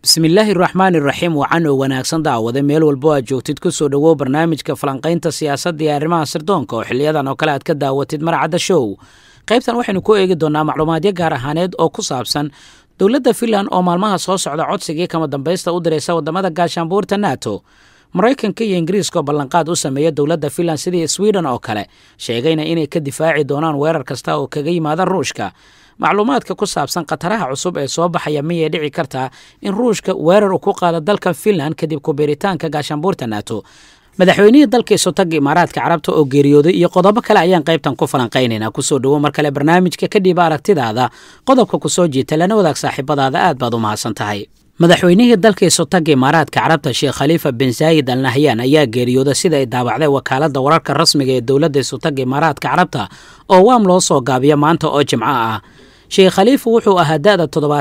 bismillaahi raxmaani raxiim wacan oo wanaagsan daawade meel walbo aad joogtid ku soo dhowow barnaamijka falanqaynta siyaasadda iyo arrimaha sirdoonka oo xiliyadan oo kale aad ka daawatid marcadda show qaybtan waxaynu ku eegi doonnaa macluumaadyo gaar ahaaneed oo ku saabsan dowladda finland oo maalmaha soo socda codsigii kama dambaysta u diraysa waddamada gaashaanbuurta nato maraykanka iyo ingiriiska oo ballanqaad u sameeya dowladda finland sidii sweden oo kale sheegayna inay ka difaaci doonaan weerar kasta oo kaga yimaada ruushka macluumaadka ku saabsan khataraha cusub ee soo baxaya miyay dhici kartaa in ruushka weerar uu ku qaado dalka finland kadib kubiiritaanka gaashaanbuurta nato madaxweynihii dalka isutaga imaaraadka carabta oo geeriyooday iyo qodobo kale ayaan qaybtan ku falanqaynaynaa kusoo dhowo mar kale barnaamijka ka dhiiba aragtidaada qodobka ku soo jiita lana wadaag saaxiibadaada aad baad u mahadsan tahay madaxweynihii dalka isutaga imaaraadka carabta sheekh khaliifa bin zaayid al nahyan ayaa geeriyooda sida ay daawacday wakaaladda wararka rasmiga ee dowladda isutaga imaaraadka carabta oo waam loo soo gaabiya maanta oo jimco ah sheekh khaliifa wuxuu ahaa da'da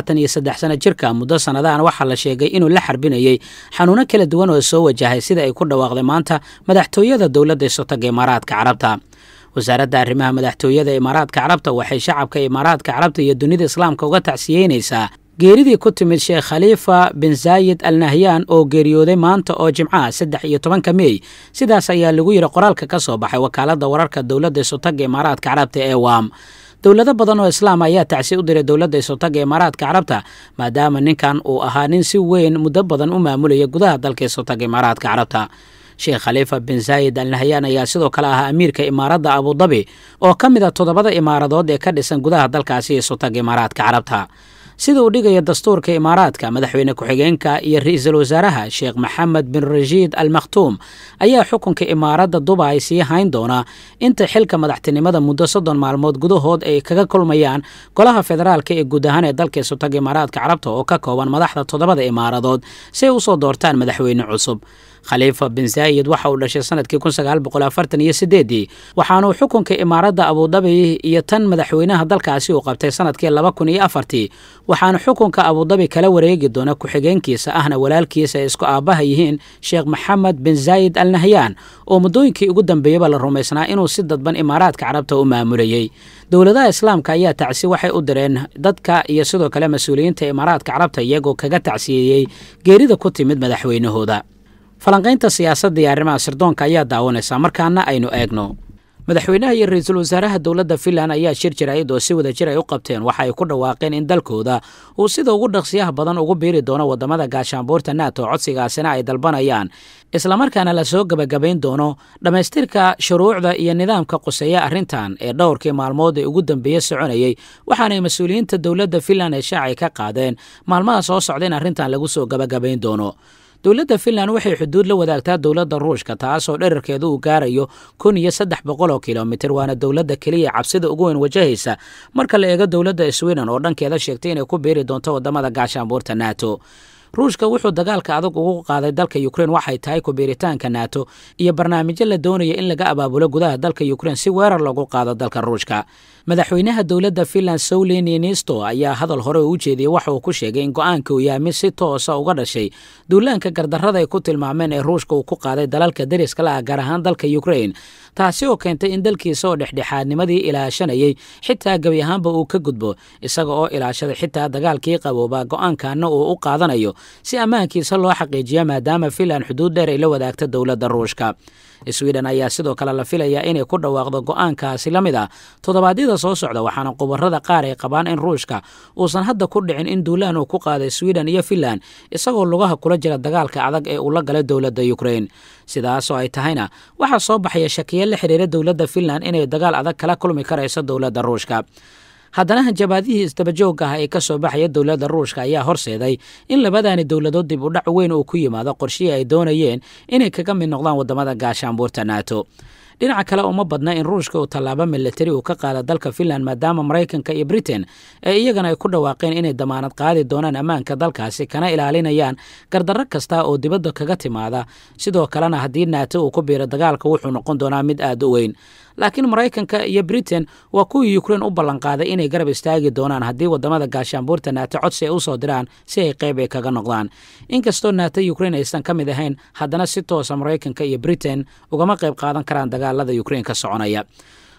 73 sano jirka muddo sanadahan waxaa la sheegay inuu la xarbinayay xanuuno kala duwan oo soo wajahay sida ay ku dhawaaqday maanta madaxtooyada dowladda isutaga imaaraadka carabta wasaaradda arrimaha madaxtooyada imaaraadka carabta waxay shacabka imaaraadka carabta iyo dunida islaamka uga tacsiyeynaysaa geeridii ku timid sheekh khaliifa bin zaayid al nahyan oo geeriyooday maanta oo jimcaha 13 Meey sidaas ayaa lagu yiri qoraalka ka soo baxay wakaaladda wararka dowladda isutaga imaaraadka carabta ee waam dowlado badan oo islaam ayaa tacsi u diray dowladda isutaga imaaraadka carabta maadaama ninkan uu ahaa nin si weyn muddo badan u maamulaya gudaha dalka isutaga imaaraadka carabta sheekh khaliifa bin zaayid al nahyan ayaa sidoo kale ahaa amiirka imaaradda Abu Dhabi oo ka mid ah 7 imaaradood ee ka dhisan gudaha dalkaasi isutaga imaaraadka carabta sida uu dhigaya dastuurka imaaraadka madaxweyne ku-xigeenka iyo ra'iisul wasaaraha sheekh maxamed bin rashiid al makhtuum ayaa xukunka imaaradda Dubai sii hayn doona inta xilka madaxtinimada muddo 30 maalmood gudahood ay kaga kulmayaan golaha federaalka ee guud ahaan ee dalka isutaga imaaraadka carabta oo ka kooban madaxda 7 imaaradood si ay u soo doortaan madaxweyne cusub khaliifa bin zaayid waxa uu dhashay sanadkii 1948 waxaana uu xukunka imaaradda Abu Dhabi iyo tan madaxweynaha dalkaasi uu qabtay sanadkii 2004 waxaana xukunka Abu Dhabi kala wareegi doona ku-xigeenkiisa ahna walaalkiisa ay isku aabaha yihiin sheekh maxamed bin zaayid al nahyan oo muddooyinkii ugu dambeeyaba la rumaysnaa inuu si dadban imaaraadka carabta u maamulayay dowladaha islaamka ayaa tacsi waxay u direen dadka iyo sidoo kale mas-uuliyiinta imaaraadka carabta iyagoo kaga tacsiyeeyey geerida ku timid madaxweynahooda falanqaynta siyaasadda iyo arrimaha sirdoonka ayaa daawanaysa markaana aynu eegno madaxweynaha iyo ra'iisul wasaaraha dowladda Finland ayaa shir jiraayad oo si wada jir ay u qabteen waxa ay ku dhawaaqeen in dalkooda uu sida ugu dhaqsiyaha badan ugu biiri doono wadamada gaashaanbuurta NATO codsigaasina ay dalbanayaan isla markaana la soo gabagabayn doono dhamaystirka shuruucda iyo nidaamka quseeya arrintan ee dhowrkii maalmood ee ugu dambeeyay soconayay waxaana mas'uuliyiinta dowladda Finland ay shacay ka qaadeen maalmaha soo socda in arrintan lagu soo gabagabayn doono dowladda Finland waxay xuduud la wadaagtaa dowladda Ruushka taasoo dhererkeedu uu gaarayo 1300 kilomitir waana dowladda kaliya cabsida ugu weyn wajahaysa marka la eego dowladda Sweden oo dhankeeda sheegtay inay ku biiri doonto wadamada gaashaanbuurta NATO ruushka wuxuu dagaalka adag ugu qaaday dalka Ukraine waxay tahay ku biiritaanka NATO iyo barnaamijyo la doonayo in laga abaabulo gudaha dalka Ukraine si weerar lagu qaado dalka Ruushka madaxweynaha dowladda Finland Sauli Niinisto ayaa hadal hore u jeediyay waxa uu ku sheegay in go'aanka uu yahay mid si toos ah uga dhashay duulaanka gardarrada ay ku tilmaameen ee Ruushka uu ku qaaday dalalka dariska la gaar ahaan dalka Ukraine taasi oo keentay in dalkiisa oo dhexdhexaadnimadii ilaashanayay xitaa gabi ahaanba uu ka gudbo isaga oo ilaashaday xitaa dagaalkii qabooba go'aankana uu u qaadanayo si ammaankiisa loo xaqiijiyo maadaama Finland xuduud dheer ay la wadaagto dowladda Ruushka Sweden ayaa sidoo kale la filayaa inay ku dhawaaqdo go'aankaasi la mid ah toddobaadyada soo socda waxaana khubarada qaar ay qabaan in Ruushka uusan hadda ku dhicin in duulaan uu ku qaaday Sweden iyo Finland isagoo lugaha kula jira dagaalka adag ee uu la galay dowladda Ukraine sidaas oo ay tahayna waxa soo baxaya shakiyo la xiriira dowladda Finland inay dagaal adag kala kulmi karayso dowladda Ruushka haddana hanjabaadihii isdabajooga ah ee ka soo baxaya dowladda Ruushka ayaa horseeday in labadaani dowladood dib u dhac weyn uu ku yimaado qorshihii ay doonayeen inay kaga mid noqdaan wadamada gaashaanbuurta NATO dhinaca kale uma badna in Ruushka uu tallaabo militari uu ka qaado dalka Finland maadaama Maraykanka iyo Britain ee iyagana ay ku dhawaaqeen inay damaanad qaadi doonaan ammaanka dalkaasi kana ilaalinayaan gardarro kasta oo dibadda kaga timaada sidoo kalena haddii NATO uu ku biiro dagaalka wuxuu noqon doonaa mid aad u weyn laakiin Maraykanka iyo Britain waa kuwii Ukraine u ballan qaaday inay garab istaagi doonaan haddii wadamada gaashaanbuurta NATO codsi ay u soo diraan si ay qayb ay kaga noqdaan inkastoo NATO Ukraine aysan ka mid ahayn haddana si toos ah Maraykanka iyo Britain ugama qayb qaadan karaan dagaalada Ukraine ka soconaya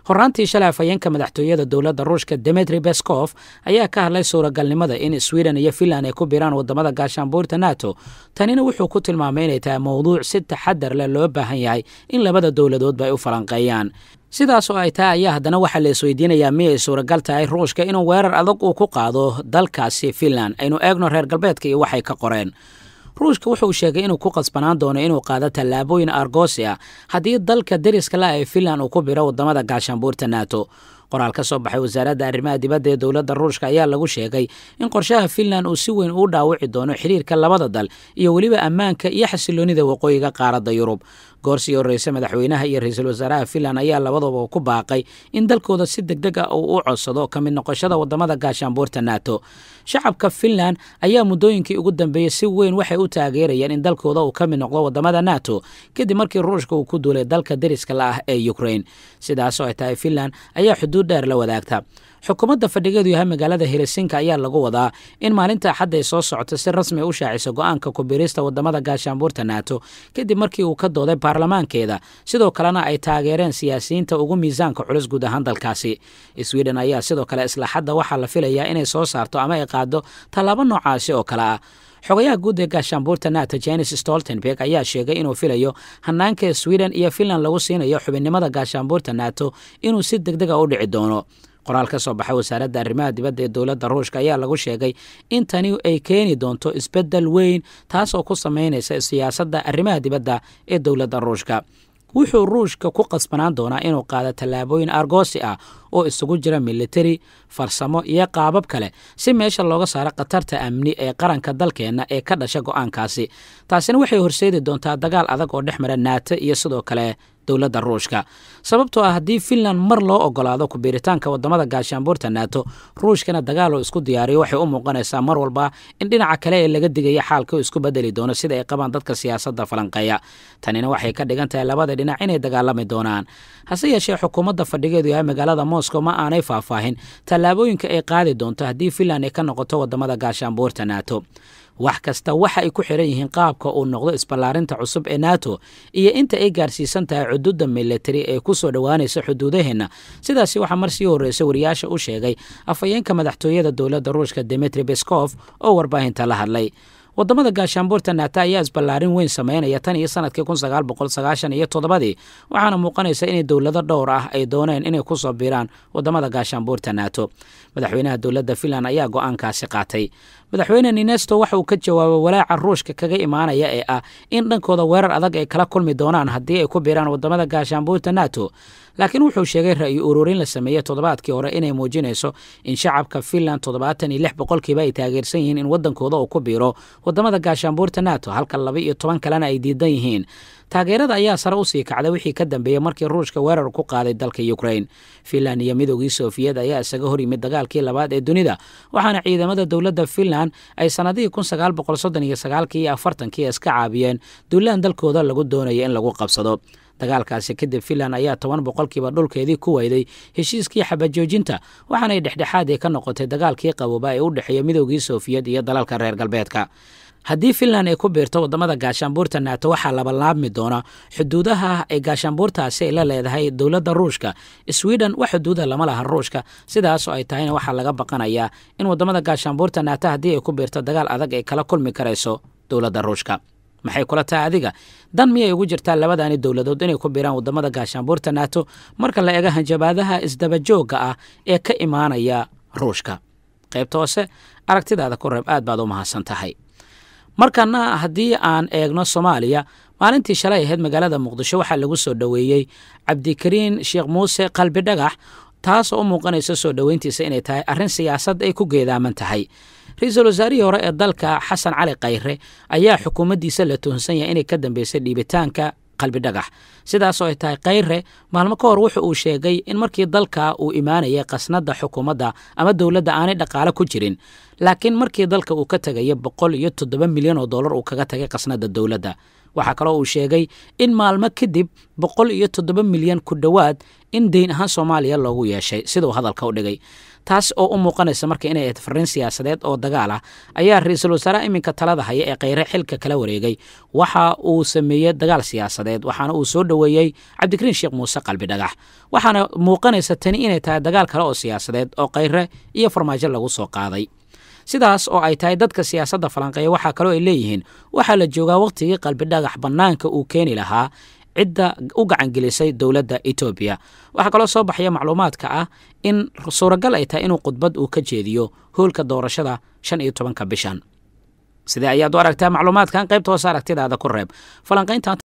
horraantii shalay afhayeenka madaxtooyada dowladda ruushka Dmitry Peskov ayaa ka hadlay suuragalnimada in Sweden iyo Finland ay ku biiraan wadamada gaashaanbuurta NATO. Tanina wuxuu ku tilmaamay inay tahay mowduuc si taxadar leh loo baahan yahay in labada dowladoodba ay u falanqeeyaan. sidaas oo ay tahay ayaa haddana waxaa la isweydiinayaa miyay suuragal tahay ruushka inuu weerar adag uu ku qaado dalkaasi Finland. Aynu eegno reer galbeedka iyo waxay ka qoreen. ruushka wuxuu sheegay inuu ku qasbanaan doono inuu qaado tallaabooyin argoosi ah haddii dalka deriska la ee Finland uu ku biro wadamada gaashaanbuurta NATO. qoraal ka soo baxay wasaaradda arrimaha dibadda ee dowladda ruushka ayaa lagu sheegay in qorshaha Finland uu si weyn u dhaawici doono xiriirka labada dal iyo weliba ammaanka iyo xasiloonida waqooyiga qaaradda Yurub. goorsii horreysay madaxweynaha iyo ra'iisul wasaaraha Finland ayaa labadaba ku baaqay in dalkooda si degdeg ah uu u codsado ka mid noqoshada wadamada gaashaanbuurta NATO. shacabka Finland ayaa muddooyinkii ugu dambeeyay si weyn waxay u taageerayeen in dalkooda uu ka mid noqdo wadamada NATO kadib markii ruushka uu ku duulay dalka deriska la ah ee Ukraine. sidaas oo ay tahay Finland ayaa xuduud dheer la wadaagta. xukuumadda fadhigeedu yahay magaalada Helsinki ayaa lagu wadaa in maalinta Axad ay soo socoto si rasmi u shaaciso go'aanka ku biirista wadamada gaashaanbuurta NATO kadib markii uu ka dooday baarlamaankeeda. sidoo kalena ay taageereen siyaasiyiinta ugu miisaanka culus guud ahaan dalkaasi. Sweden ayaa sidoo kale isla xadda waxaa la filayaa inay soo saarto ama ay qaado tallaabo noocaasi oo kale ah. xogayaha guud ee gaashaanbuurta NATO Jens Stoltenberg ayaa sheegay inuu filayo hanaanka Sweden iyo Finland lagu siinayo xubinnimada gaashaanbuurta NATO inuu si degdeg ah u dhici doono. qoraal ka soo baxay wasaaradda arrimaha dibadda ee dowladda ruushka ayaa lagu sheegay in tani ay keeni doonto isbeddel weyn taas oo ku sameynaysa siyaasadda arrimaha dibadda ee dowladda ruushka. wuxuu ruushka ku qasbanaan doonaa inuu qaado tallaabooyin argoosi ah oo isugu jira militari, farsamo iyo qaabab kale si meesha looga saaro khatarta amni ee qaranka dalkeenna ee ka dhasha go'aankaasi. taasina waxay horseedi doontaa dagaal adag oo dhex mara NATO iyo sidoo kale dowladda ruushka. sababtoo ah haddii Finland mar loo ogolaado ku biiritaanka wadamada gaashaanbuurta NATO, ruushkana dagaal oo isku diyaariyo waxay u muuqanaysaa mar walba in dhinaca kale ee laga digaya xaalka uu isku bedeli doono sida ay qabaan dadka siyaasadda falanqeeya. tanina waxay ka dhigan tahay labada dhinac inay dagaalami doonaan. hase yeeshee xukuumadda fadhigeedu yahay magaalada Moscow ma aanay faahfaahin tallaabooyinka ay qaadi doonto haddii Finland ay ka noqoto wadamada gaashaanbuurta NATO. wax kasta waxa ay ku xiran yihiin qaabka uu noqdo isballaarinta cusub ee NATO iyo inta ay gaarsiisan tahay xuduudda military ee ku soo dhowaanaysa xuduudaheena. sidaasi waxaa mar sii horreysay wariyaasha u sheegay afhayeenka madaxtooyada dowladda ruushka Dmitry Peskov oo warbaahinta la hadlay. wadamada gaashaanbuurta NATO ayaa isballaarin weyn sameynaya tan iyo sanadkii 1997 waxaana muuqanaysa inay dowlado dhowr ah ay dooneen inay ku soo biiraan wadamada gaashaanbuurta NATO. madaxweynaha dowladda Finland ayaa go'aankaasi qaatay. madaxweyne Niinistö waxa uu ka jawaabay walaaca ruushka kaga imaanaya ee ah in dhankooda weerar adag ay kala kulmi doonaan haddii ay ku biiraan wadamada gaashaanbuurta NATO. laakiin wuxuu sheegay ra'yi ururin la sameeyay toddobaadkii hore inay muujinayso in shacabka Finland 76% ay taageersan yihiin in wadankooda uu ku biiro wadamada gaashaanbuurta NATO halka 12 kalena ay diidan yihiin. taageerada ayaa sare u sii kacday wixii ka dambeeyay markii ruushka weerar ku qaaday dalka Ukraine. Finland iyo midowgii Soviet ayaa isaga hor yimid dagaalkii labaad ee dunida waxaana ciidamada dowladda Finland ay sanadihii 1939 iyo 40 iska caabiyeen duulaan dalkooda lagu doonayay in lagu qabsado. dagaalkaasi kadib Finland ayaa 10% dhulkeedii ku wayday heshiiskii xabajoojinta waxaana ay dhexdhexaad ka noqotay dagaalkii qabooba ee u dhexeeya midowgii Soviet iyo dalalka reer galbeedka. haddii Finland ay ku biirto wadamada gaashaanbuurta NATO waxaa laabmi doona xuduudaha ay gaashaanbuurtaasi ay la leedahay dowladda ruushka. Sweden wax xuduuda lama laha ruushka sidaas oo ay tahayna waxaa laga baqanayaa in wadamada gaashaanbuurta NATO haddii ay ku biirto dagaal adag ay kala kulmi karayso dowladda ruushka. maxay kula tahay adiga? dan miyay ugu jirtaa labadaani dowladood inay ku biiraan wadamada gaashaanbuurta NATO marka la eego hanjabaadaha isdaba joogga ah ee ka imaanaya ruushka? qaybta hoose aragtidaada ku reeb. aad baad u mahadsan tahay. markana haddii aan eegno Soomaaliya, maalintii shalay ahayd magaalada Muqdisho waxaa lagu soo dhaweeyay Cabdikariin Sheekh Muuse Qalbi Dhagax taas oo u muuqanaysa soo dhaweyntiisa inay tahay arrin siyaasad ay ku geedaaman tahay. ra'iisul wasaarihii hore ee dalka Xasan Cali Khayre ayaa xukuumaddiisa la tuhunsan yahay inay ka dambeysay dhiibitaanka Qalbi Dhagax. sidaas oo ay tahay Khayre maalmo ka hor wuxuu sheegay in markii dalka uu imaanayay qasnada xukuumadda ama dowladda aanay dhaqaale ku jirin, laakiin markii dalka uu ka tagay $107 milyan uu kaga tagay qasnada dowladda. waxaa kaloo uu sheegay in maalmo kadib 107 milyan ku dhowaad in deyn ahaan Soomaaliya loogu yeeshay sidoo hadalka u dhigay taas oo u muuqanaysa markii inay fariin siyaasadeed oo dagaal ah ayaa ra'iisul wasaaraha iminka talada haya ee Khayre xilka kala wareegay waxa uu sameeyay dagaal siyaasadeed waxaana uu soo dhaweeyay Cabdikariin Sheekh Muuse Qalbi Dhagax waxaana muuqanaysa tani inay tahay dagaal kale oo siyaasadeed oo Khayre iyo farmaajo lagu soo qaaday sidaas oo ay tahay dadka siyaasadda falanqeeya waxa kale oo ay leeyihiin waxa la joogaa waqtigii Qalbi Dhagax banaanka uu keeni lahaa cidda u gacan gelisay dawladda Ethiopia waxa kaloo soo baxaya macluumaadka ah in suuragal ay tahay inuu khudbad uu ka jeediyo hoolka doorashada 15 bishan sidee ayaad u aragtaa macluumaadkan qaybta hoos aragtidaada ku reeb falanqaynta